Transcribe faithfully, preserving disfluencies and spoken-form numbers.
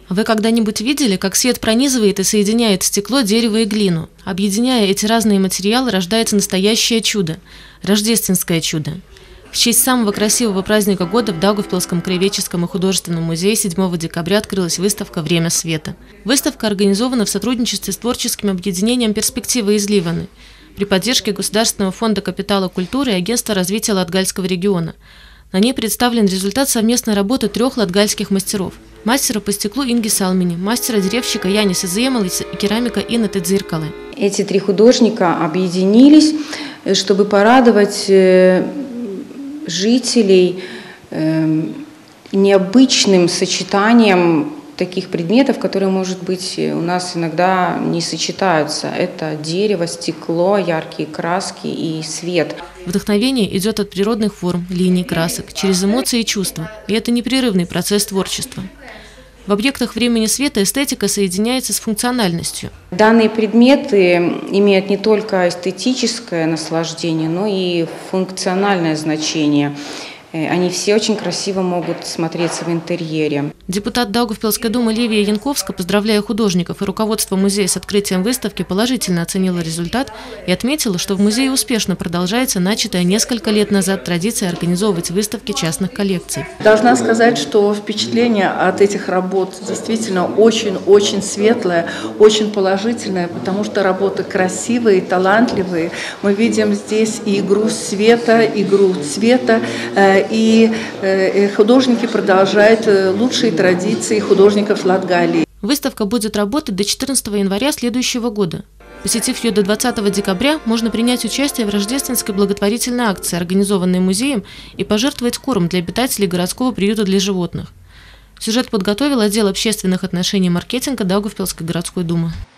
Вы когда-нибудь видели, как свет пронизывает и соединяет стекло, дерево и глину? Объединяя эти разные материалы, рождается настоящее чудо – рождественское чудо. В честь самого красивого праздника года в Даугавпилском краеведческом и художественном музее седьмого декабря открылась выставка «Время света». Выставка организована в сотрудничестве с творческим объединением «Перспективы из Ливаны» при поддержке Государственного фонда капитала культуры и Агентства развития Латгальского региона. На ней представлен результат совместной работы трех латгальских мастеров – мастера по стеклу Инги Салмини, мастера-деревщика Янис Иземалис и керамика Инны Тедзиркалы. Эти три художника объединились, чтобы порадовать жителей необычным сочетанием таких предметов, которые, может быть, у нас иногда не сочетаются. Это дерево, стекло, яркие краски и свет. Вдохновение идет от природных форм, линий, красок, через эмоции и чувства. И это непрерывный процесс творчества. В объектах времени света эстетика соединяется с функциональностью. Данные предметы имеют не только эстетическое наслаждение, но и функциональное значение. Они все очень красиво могут смотреться в интерьере. Депутат Даугавпилской думы Ливия Янковска, поздравляя художников и руководство музея с открытием выставки, положительно оценила результат и отметила, что в музее успешно продолжается начатая несколько лет назад традиция организовывать выставки частных коллекций. Должна сказать, что впечатление от этих работ действительно очень-очень светлое, очень положительное, потому что работы красивые, талантливые. Мы видим здесь и игру света, игру цвета, и художники продолжают лучшие традиции художников Латгалии. Выставка будет работать до четырнадцатого января следующего года. Посетив ее до двадцатого декабря, можно принять участие в рождественской благотворительной акции, организованной музеем, и пожертвовать корм для обитателей городского приюта для животных. Сюжет подготовил отдел общественных отношений и маркетинга Даугавпилской городской думы.